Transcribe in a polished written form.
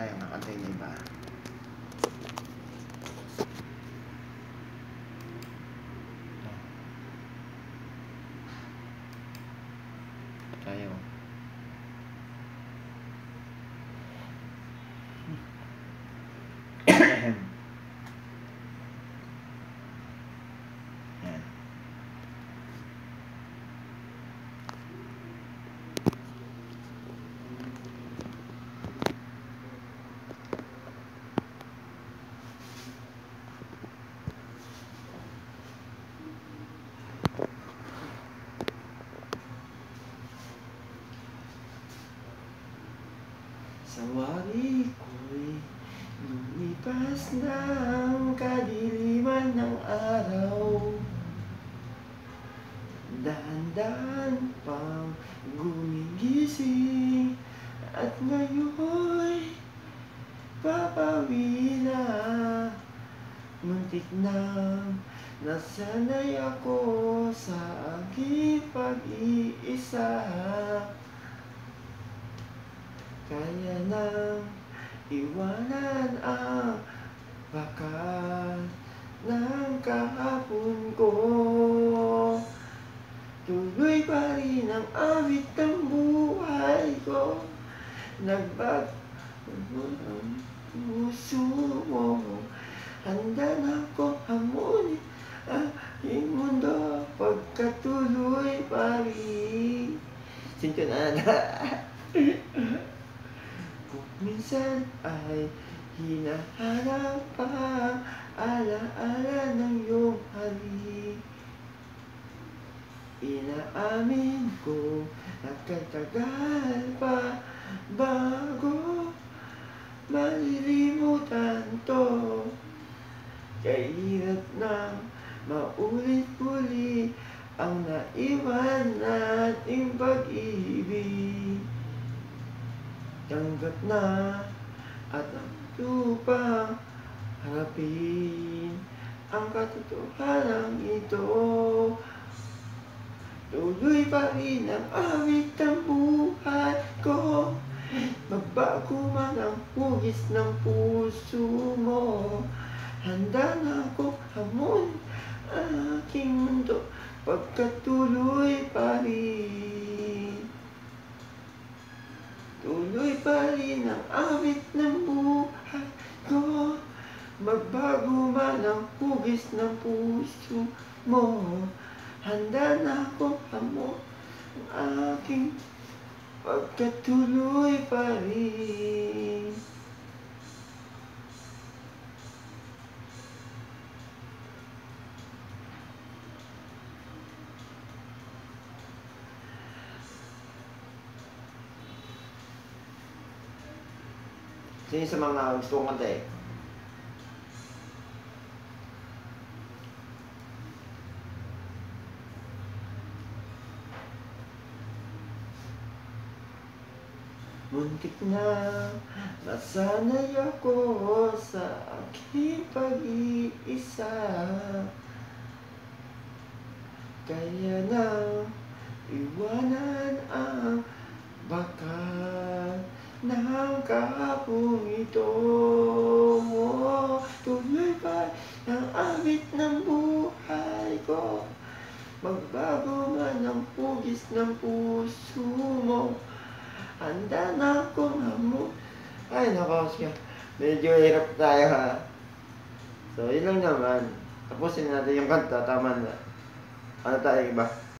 Sayang, nakantay na iba. Tayo. Yan. Sa wari ko'y lumipas ng kadiliman ng araw, dahan-dahan pang gumigising, at ngayon'y papawi na. Muntik nang nasanay ako sa aking pag-iisa, kaya nang iwanan ang bakas ng kahapon ko. Tuloy pa rin ang awit ng buhay ko, nagbago ang puso mo. Handa na ako hamunin ang aking mundo, pagkatuloy pa rin. Sinto na. Kung minsan ay hinahanap pa alaala ng iyong halik, inaamin ko nagkatagal pa bago malilimutan to. Kahirap na maulit-ulit ang naiwan nating pag-ibig. Tanggap na at ang lupang harapin ang katotohanan ito. Tuloy pa rin ang awit ng buhay ko, magbago man ang hugis ng puso mo. Handa na ako hamunin ang aking mundo, pagkatuloy pa rin. Tuloy pa rin ang awit ng buhay ko, magbago man ang hugis ng puso mo. Handa na ako hamunin ang aking pagkatuloy pa rin. Sino sa mga gusto kong kanta eh? Muntik na nasanay ako sa aking pag-iisa, kaya na iwanan ang bakas ng kahapon ito. Tuloy pa ang awit ng buhay ko, magbago man ang hugis ng puso mo. Handa na akong hamunin. Ay, nako, medyo hirap tayo ha. So, yun lang naman. Tapusin natin yung kanta, tama na. Ano tayo iba?